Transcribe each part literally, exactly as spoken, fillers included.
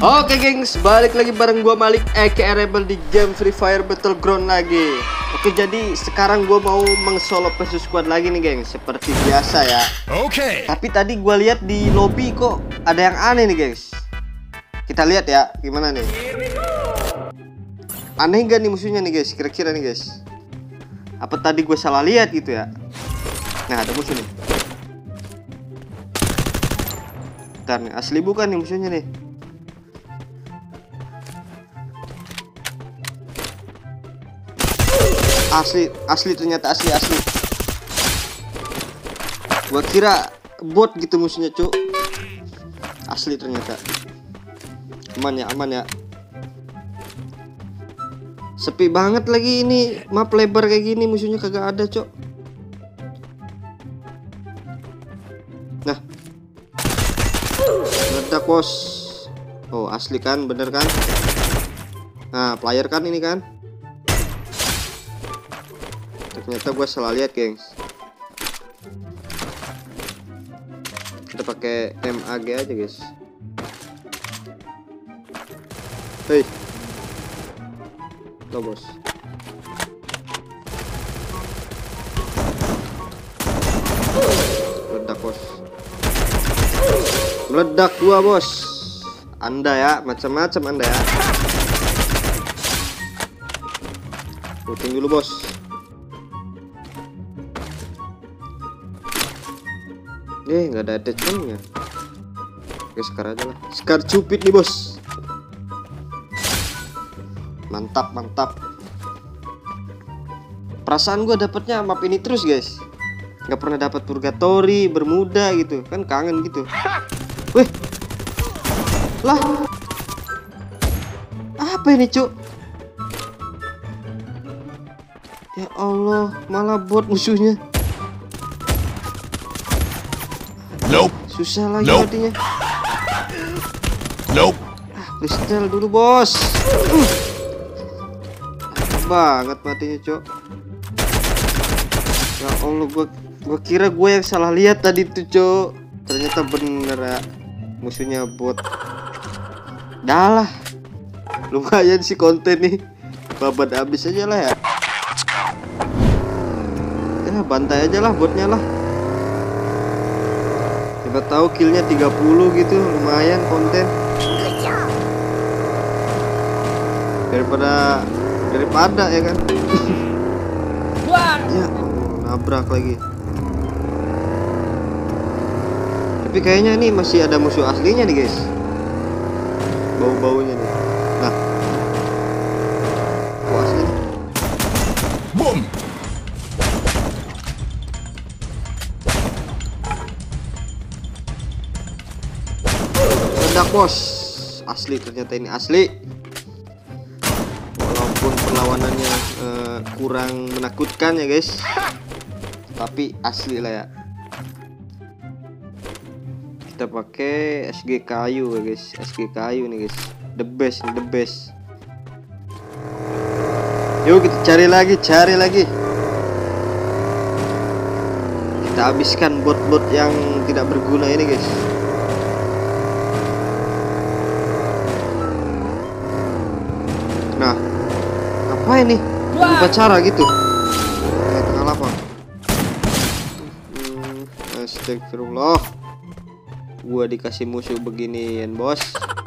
Oke gengs, balik lagi bareng gua Malik aka Rebel di game Free Fire Battleground lagi. Oke, jadi sekarang gua mau meng-solo versus squad lagi nih gengs, seperti biasa ya. Oke. Tapi tadi gua lihat di lobby kok ada yang aneh nih gengs. Kita lihat ya, gimana nih? Aneh gak nih musuhnya nih guys, kira-kira nih guys. Apa tadi gue salah lihat gitu ya? Nah, ada musuh nih. Bentar nih, asli bukan nih musuhnya nih. Asli, asli ternyata asli asli. Gua kira bot gitu musuhnya, cuk. Asli ternyata. Aman ya, aman ya. Sepi banget lagi ini, map lebar kayak gini musuhnya kagak ada, cuk. Nah. Meledak, bos. Oh, asli kan, bener kan? Nah, player kan ini kan? Ternyata gue salah lihat, gengs. Kita pakai M A G aja, guys. Hei, lo bos. Meledak, bos. Meledak gua, bos. Anda ya, macam-macam Anda ya. Looting dulu, bos. Eh, nggak ada attachmentnya. Oke, Scar aja lah. Scar cupid nih, bos. Mantap, mantap. Perasaan gue dapetnya map ini terus, guys. Nggak pernah dapat Purgatory, Bermuda gitu. Kan kangen gitu. Wih. Lah. Apa ini, cuk? Ya Allah, malah bot musuhnya. Nope. Susah lagi nope. Matinya. Nope. Ah, pistol dulu, bos. Uh. Banget matinya, cok. Ya Allah, gua gua kira gue yang salah lihat tadi tuh, cok. Ternyata bener ya. Musuhnya bot. Dah lah. Lumayan sih konten nih. Babat habis aja lah ya. Ya, bantai aja lah botnya lah. Siapa tahu killnya tiga puluh gitu, lumayan konten. Daripada daripada ya kan. Ya, nabrak lagi. Tapi kayaknya nih masih ada musuh aslinya nih, guys. Bau-baunya nih. Nah. Kok asli? Boom. Meledak, bos. Asli ternyata ini asli. Walaupun perlawanannya uh, kurang menakutkan ya, guys. Tapi asli lah ya. Kita pakai S G kayu ya, guys. S G kayu nih, guys. The best, the best. Yuk kita cari lagi, cari lagi. Kita habiskan bot-bot yang tidak berguna ini, guys. Nah, apa ini? Upacara gitu. Eh, tengah lapang. Hmm, astagfirullah. Gua dikasih musuh beginian, bos.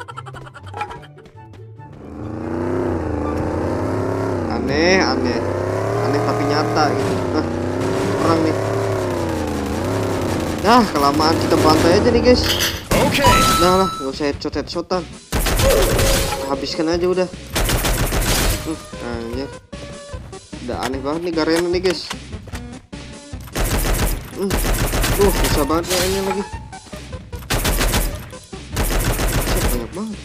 Aneh, aneh. Aneh tapi nyata gitu. Nah, perang nih. Nah, kelamaan kita bantai aja nih, guys. Oke. Okay. Nah lah, gak usah headshot headshotan. Habiskan aja udah. Uh, anjir. Udah aneh banget nih Garena nih, guys. Uh, uh susah banget kayaknya lagi. Banyak banget.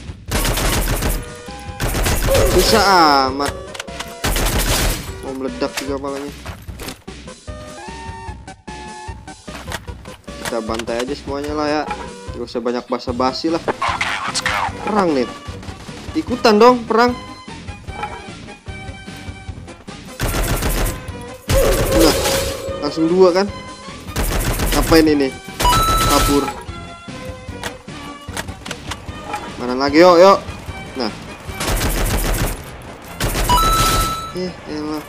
Susah amat. Mau meledak juga palanya. Kita bantai aja semuanya lah ya. Gak usah banyak basa-basi lah. Perang nih. Ikutan dong perang. Nah, langsung dua kan. Ngapain ini? Kabur. Mana lagi, yuk, yuk. Nah. Eh, elah.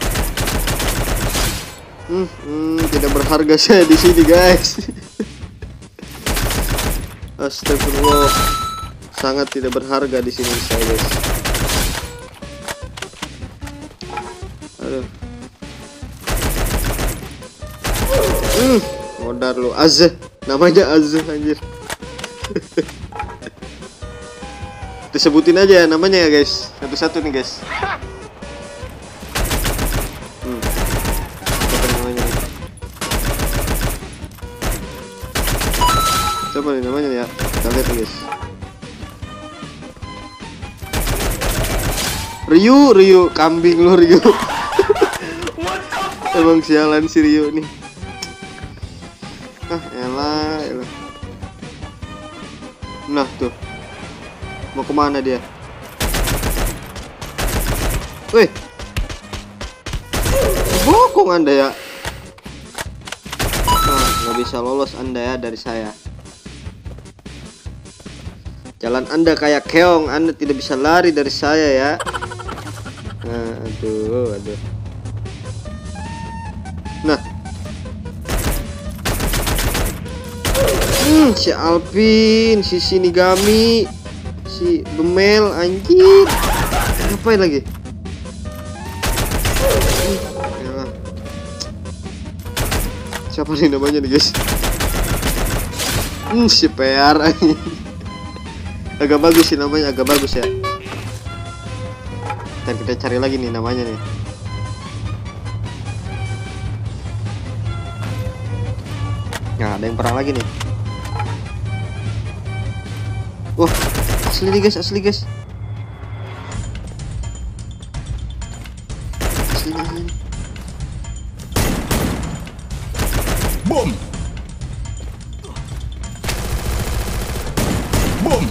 Hmm, hmm, tidak berharga saya di sini, guys. Astagfirullah. Sangat tidak berharga di sini saya, guys. Aduh. Hmm, modar lu. Azza. Namanya Azza, anjir. Disebutin aja ya namanya ya, guys. Satu-satu nih, guys. Hmm. Apa namanya? Siapa nih namanya ya? Kita lihat nih, guys. Ryu, Ryu, kambing lu Ryu. Emang sialan si Ryu nih. Ah, elah, elah. Nah tuh, mau kemana dia? Wih, bokong anda ya. Nah, nggak bisa lolos anda ya dari saya. Jalan anda kayak keong, anda tidak bisa lari dari saya ya. Nah, aduh, aduh. Nah, hmm, si Alvin, si Shinigami, si Bemel, anjir. Ngapain lagi? Hmm, siapa nih namanya nih, guys? Hmm, si P R. Agak bagus sih namanya, agak bagus ya. Dan kita cari lagi nih namanya nih. Nah, ada yang perang lagi nih. Wah, asli nih, guys, asli, guys. Asli nih, asli nih. Boom. Boom.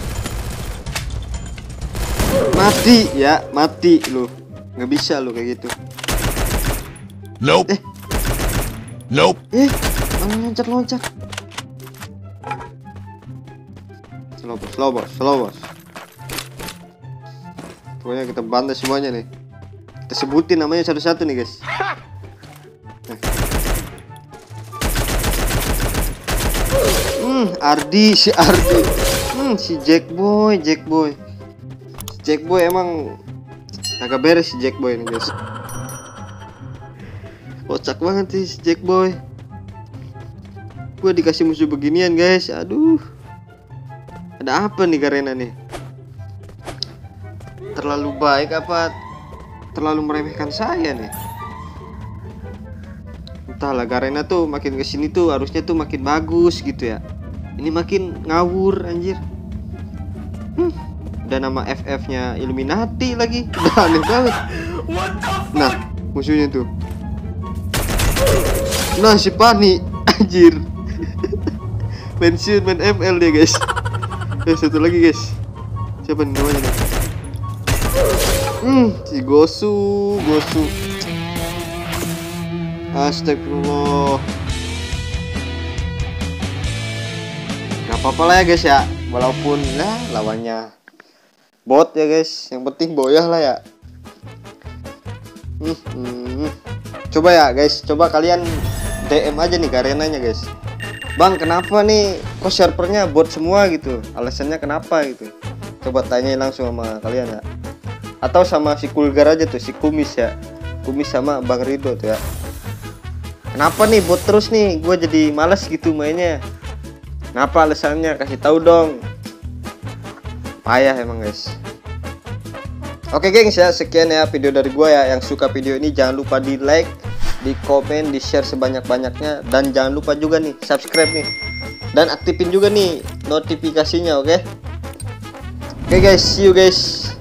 Mati ya, mati lu. Nggak bisa lu kayak gitu. Nope. Eh. Nope. Eh, malah loncat-loncat. Slow bos, slow bos, slow bos. Pokoknya kita bantai semuanya nih. Kita sebutin namanya satu-satu nih, guys. Nah. Hmm, Ardi, si Ardi. Hmm, si Jack Boy, Jack Boy. Jack Boy emang agak beres si Jack Boy ini, guys. Kocak banget sih si Jack Boy. Gue dikasih musuh beginian, guys. Aduh. Ada apa nih Garena nih? Terlalu baik apa terlalu meremehkan saya nih? Entahlah, Garena tuh makin kesini tuh harusnya tuh makin bagus gitu ya. Ini makin ngawur, anjir. Hmm. Udah nama F F-nya Illuminati lagi. Udah aneh banget. Nah, musuhnya tuh. Nah, si Pani, anjir. Pensiun main M L dia, guys. Eh, satu lagi, guys. Siapa nih namanya nih? Hmm, si Gosu, Gosu. Astagfirullah. Gak apa-apa lah ya, guys ya. Walaupun lah lawannya bot ya, guys. Yang penting boyah lah ya. Hmm, hmm. Coba ya, guys. Coba kalian D M aja nih Garenanya, guys. Bang, kenapa nih kok servernya bot semua gitu? Alasannya kenapa gitu? Coba tanyain langsung sama kalian ya. Atau sama si Kulgar aja tuh, si Kumis ya. Kumis sama Bang Rido tuh ya. Kenapa nih bot terus nih? Gue jadi males gitu mainnya. Kenapa alasannya? Kasih tahu dong. Payah emang, guys. Oke, gengs ya, sekian ya video dari gue ya. Yang suka video ini jangan lupa di like, di komen, di share sebanyak-banyaknya, dan jangan lupa juga nih subscribe nih, dan aktifin juga nih notifikasinya. Oke okay? Oke okay guys, see you guys.